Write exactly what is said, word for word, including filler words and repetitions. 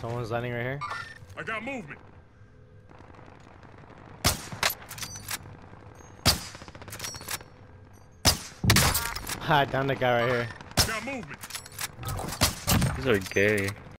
Someone's landing right here. I got movement. Ha, down the guy right here. Got movement. These are gay.